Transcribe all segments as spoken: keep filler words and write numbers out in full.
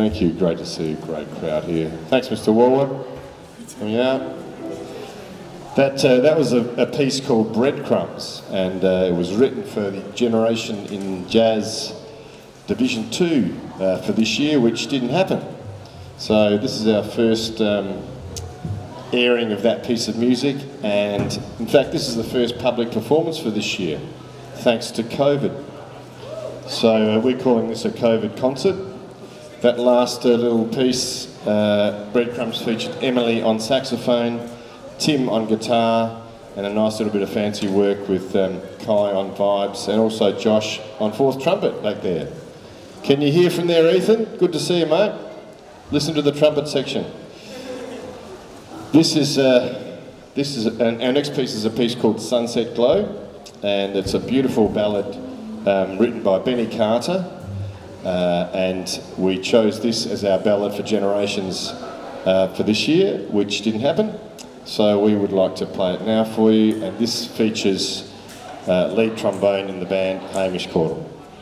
Thank you. Great to see a great crowd here. Thanks, Mister Walwood. Coming out. That, uh, that was a, a piece called Breadcrumbs, and uh, it was written for the Generation in Jazz Division two uh, for this year, which didn't happen. So this is our first um, airing of that piece of music, and in fact this is the first public performance for this year, thanks to COVID. So uh, we're calling this a COVID concert. That last uh, little piece, uh, Breadcrumbs, featured Emily on saxophone, Tim on guitar, and a nice little bit of fancy work with um, Kai on vibes, and also Josh on fourth trumpet back there. Can you hear from there, Ethan? Good to see you, mate. Listen to the trumpet section. This is, uh, this is an, our next piece is a piece called Sunset Glow, and it's a beautiful ballad um, written by Benny Carter, uh, and we chose this as our ballad for Generations uh, for this year, which didn't happen. So we would like to play it now for you, and this features uh, lead trombone in the band, Hamish Caudle.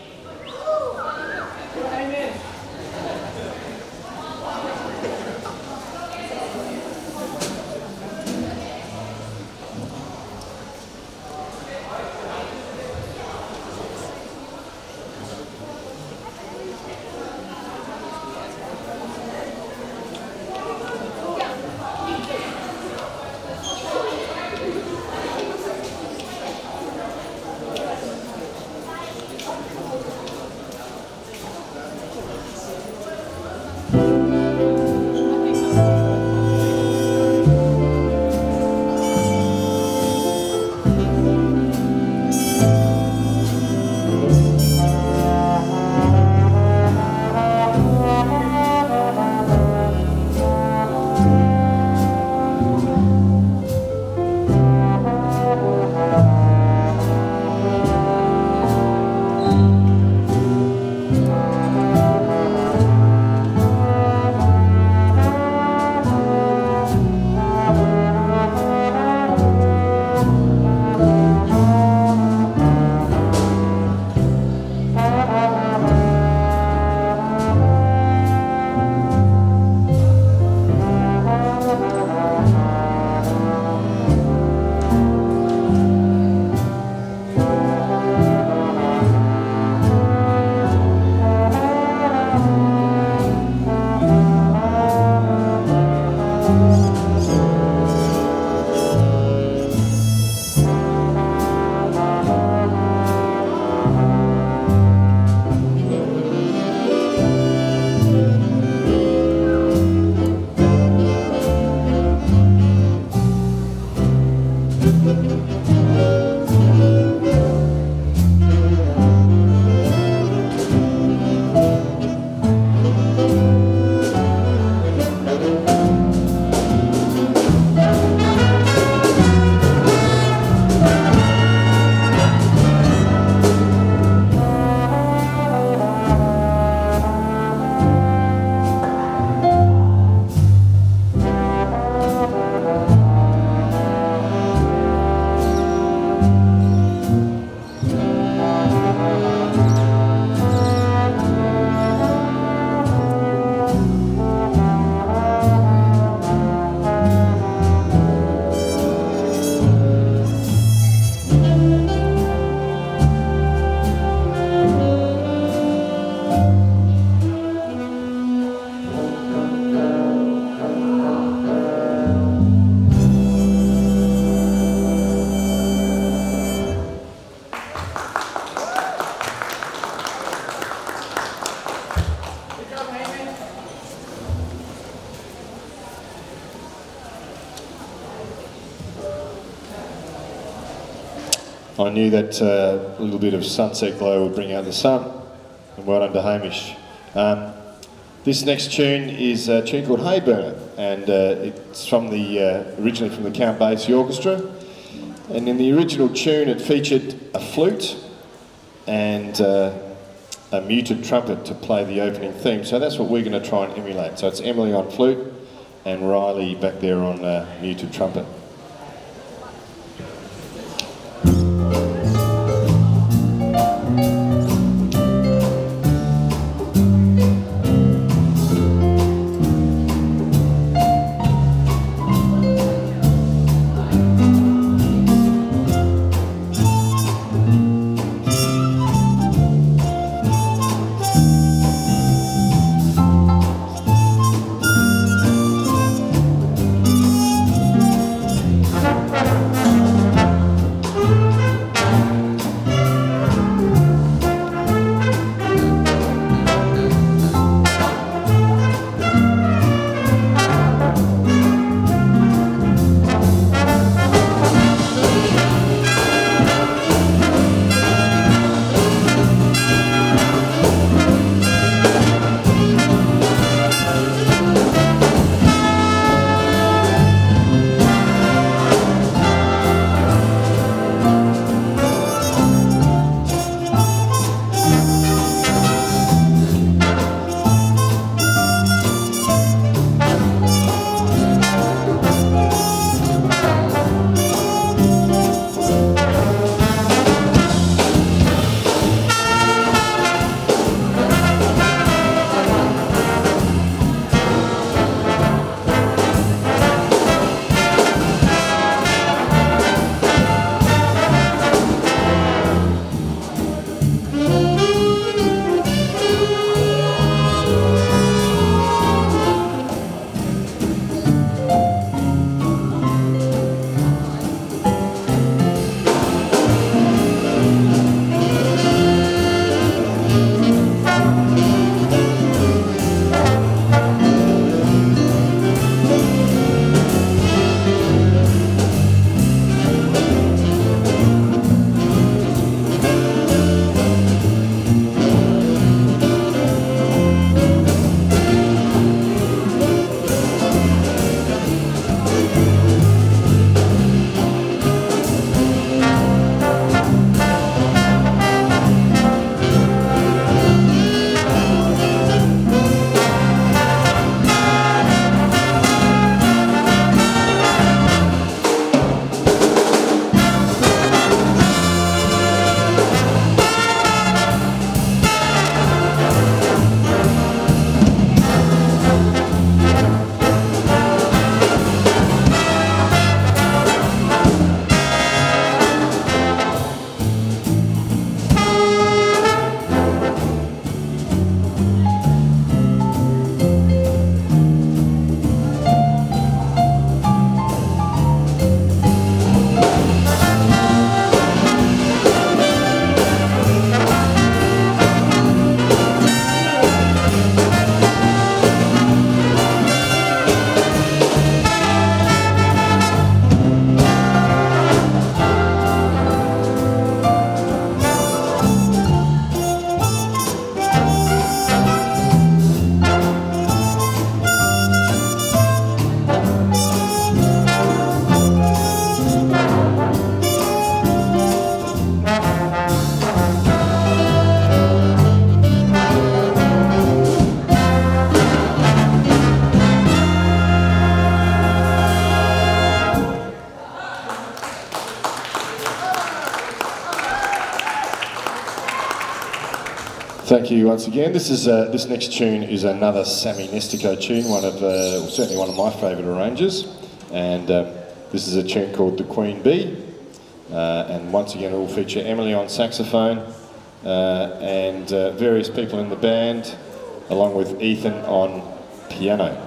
I knew that uh, a little bit of sunset glow would bring out the sun, and well done to Hamish. Um, this next tune is a tune called Hay Burner, and uh, it's from the uh, originally from the Count Basie Orchestra. And in the original tune, it featured a flute and uh, a muted trumpet to play the opening theme. So that's what we're going to try and emulate. So it's Emily on flute and Riley back there on uh, muted trumpet. thank you once again. This is uh, this next tune is another Sammy Nestico tune, one of uh, well, certainly one of my favourite arrangers, and uh, this is a tune called "The Queen Bee," uh, and once again it will feature Emily on saxophone uh, and uh, various people in the band, along with Ethan on piano.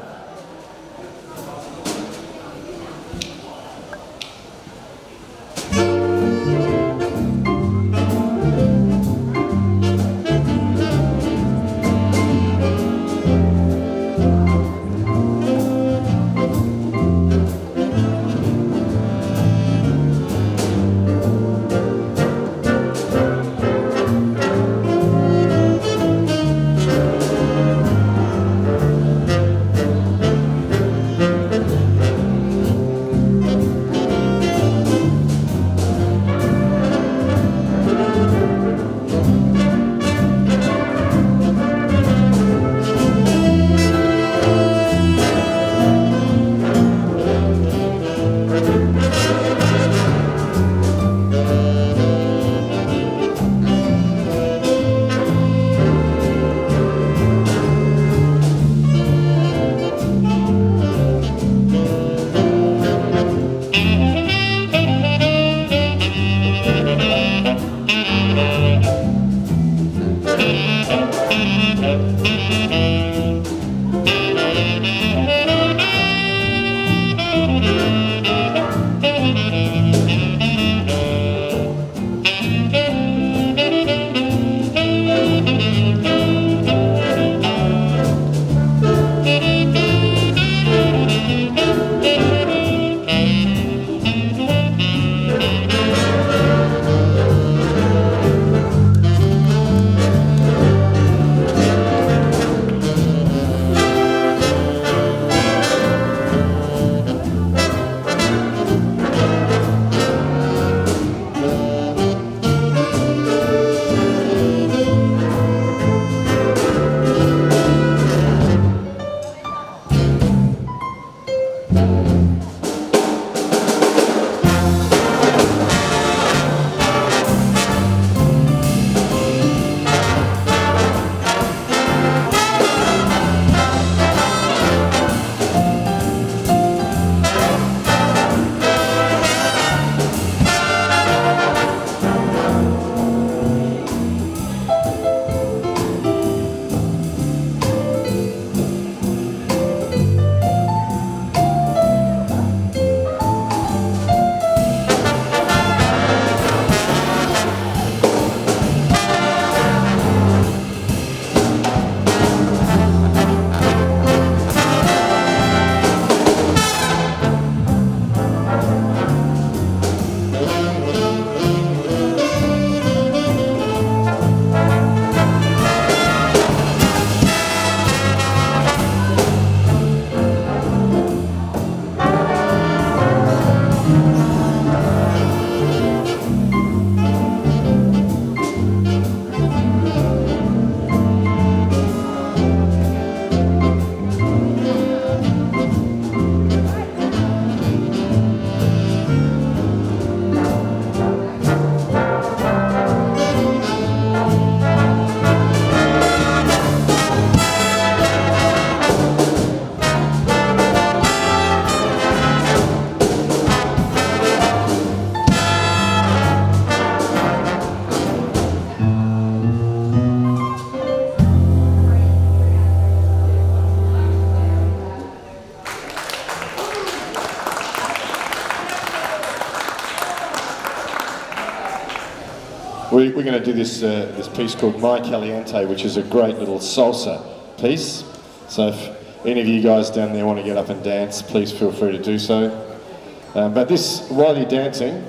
We, we're going to do this, uh, this piece called My Caliente, which is a great little salsa piece. So if any of you guys down there want to get up and dance, please feel free to do so. Um, but this, while you're dancing,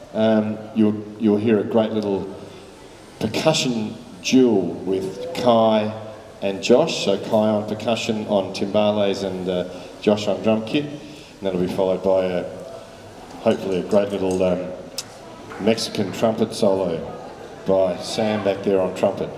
um, you'll, you'll hear a great little percussion duel with Kai and Josh. So Kai on percussion on timbales and uh, Josh on drum kit. And that'll be followed by a, hopefully a great little um, Mexican trumpet solo by Sam back there on trumpet.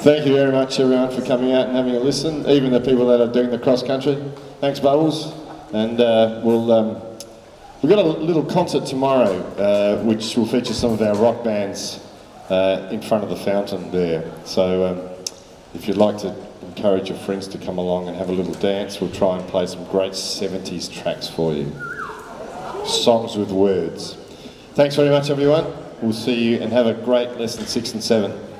Thank you very much, everyone, for coming out and having a listen, even the people that are doing the cross country. Thanks, Bubbles. And uh, we'll, um, we've got a little concert tomorrow, uh, which will feature some of our rock bands uh, in front of the fountain there. So um, if you'd like to encourage your friends to come along and have a little dance, we'll try and play some great seventies tracks for you. Songs with words. Thanks very much, everyone. We'll see you and have a great lesson six and seven.